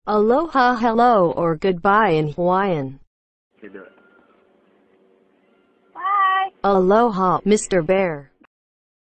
Aloha, hello, or goodbye in Hawaiian. Okay, do it. Bye. Aloha, Mr. Bear.